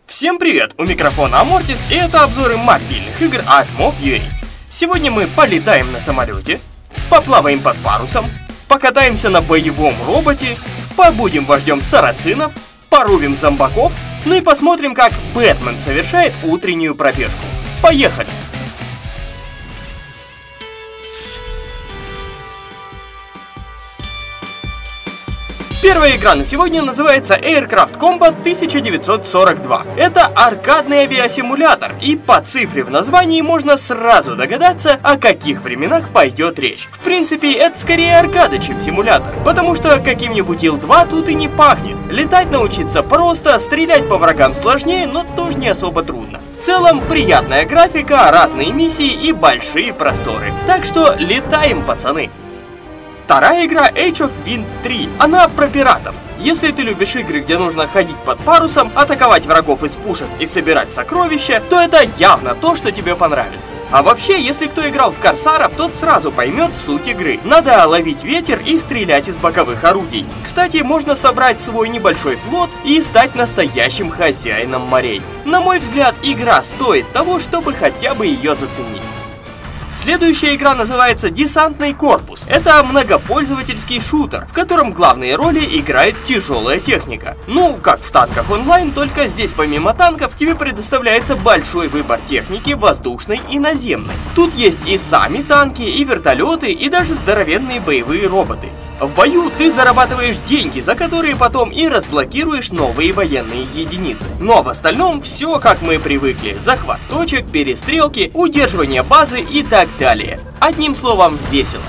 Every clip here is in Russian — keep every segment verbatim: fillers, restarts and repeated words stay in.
Всем привет! У микрофона Амортис, и это обзоры мобильных игр от Mob точка ю а. Сегодня мы полетаем на самолете, поплаваем под парусом, покатаемся на боевом роботе, побудем вождем сарацинов, порубим зомбаков, ну и посмотрим, как Бэтмен совершает утреннюю пробежку. Поехали! Первая игра на сегодня называется Aircraft Combat тысяча девятьсот сорок два. Это аркадный авиасимулятор, и по цифре в названии можно сразу догадаться, о каких временах пойдет речь. В принципе, это скорее аркада, чем симулятор, потому что каким-нибудь ил два тут и не пахнет. Летать научиться просто, стрелять по врагам сложнее, но тоже не особо трудно. В целом, приятная графика, разные миссии и большие просторы. Так что летаем, пацаны! Вторая игра Age of Wind три. Она про пиратов. Если ты любишь игры, где нужно ходить под парусом, атаковать врагов из пушек и собирать сокровища, то это явно то, что тебе понравится. А вообще, если кто играл в Корсаров, тот сразу поймет суть игры. Надо ловить ветер и стрелять из боковых орудий. Кстати, можно собрать свой небольшой флот и стать настоящим хозяином морей. На мой взгляд, игра стоит того, чтобы хотя бы ее заценить. Следующая игра называется Десантный корпус. Это многопользовательский шутер, в котором главные роли играет тяжелая техника. Ну, как в танках онлайн, только здесь помимо танков тебе предоставляется большой выбор техники воздушной и наземной. Тут есть и сами танки, и вертолеты, и даже здоровенные боевые роботы. В бою ты зарабатываешь деньги, за которые потом и разблокируешь новые военные единицы. Но в остальном все как мы привыкли. Захват точек, перестрелки, удерживание базы и так далее. Одним словом, весело.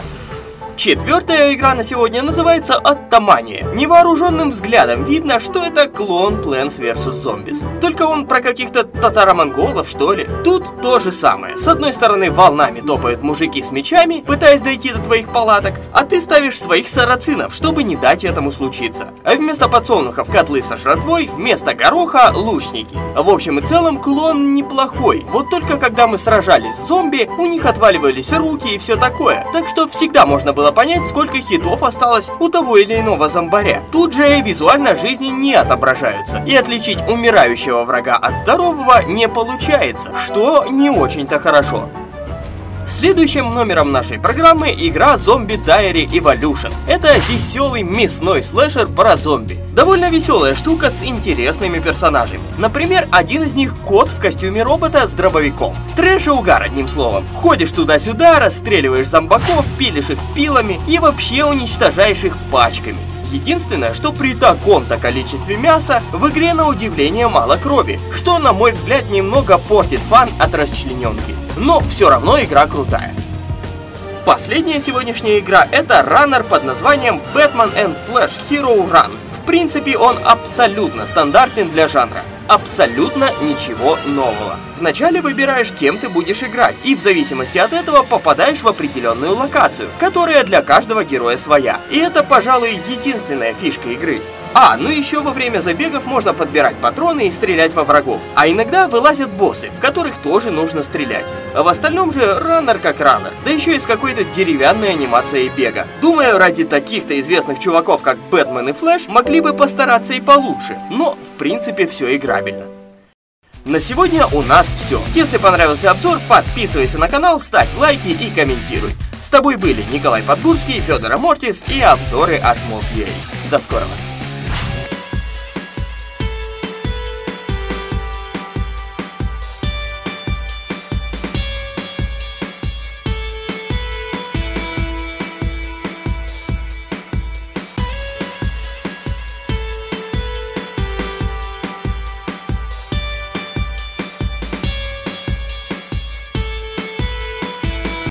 Четвертая игра на сегодня называется Оттомания. Невооруженным взглядом видно, что это клон Plants версус. Zombies. Только он про каких-то татаро-монголов, что ли. Тут то же самое. С одной стороны волнами топают мужики с мечами, пытаясь дойти до твоих палаток, а ты ставишь своих сарацинов, чтобы не дать этому случиться. А вместо подсолнухов котлы со жратвой, вместо гороха лучники. В общем и целом клон неплохой. Вот только когда мы сражались с зомби, у них отваливались руки и все такое. Так что всегда можно было понять, сколько хитов осталось у того или иного зомбаря. Тут же визуально жизни не отображаются, и отличить умирающего врага от здорового не получается, что не очень-то хорошо. Следующим номером нашей программы игра Zombie Diary Evolution. Это веселый мясной слэшер про зомби. Довольно веселая штука с интересными персонажами. Например, один из них кот в костюме робота с дробовиком. Трэш и угар, одним словом. Ходишь туда-сюда, расстреливаешь зомбаков, пилишь их пилами и вообще уничтожаешь их пачками. Единственное, что при таком-то количестве мяса в игре на удивление мало крови, что, на мой взгляд, немного портит фан от расчлененки. Но все равно игра крутая. Последняя сегодняшняя игра — это раннер под названием Batman and Flash Hero Run. В принципе, он абсолютно стандартен для жанра. Абсолютно ничего нового. Вначале выбираешь, кем ты будешь играть, и в зависимости от этого попадаешь в определенную локацию, которая для каждого героя своя. И это, пожалуй, единственная фишка игры. А, ну еще во время забегов можно подбирать патроны и стрелять во врагов. А иногда вылазят боссы, в которых тоже нужно стрелять. А в остальном же раннер как раннер, да еще и с какой-то деревянной анимацией бега. Думаю, ради таких-то известных чуваков, как Бэтмен и Флэш, могли бы постараться и получше. Но, в принципе, все играбельно. На сегодня у нас все. Если понравился обзор, подписывайся на канал, ставь лайки и комментируй. С тобой были Николай Подгурский, Федор Амортис и обзоры от Mob точка ю а. До скорого!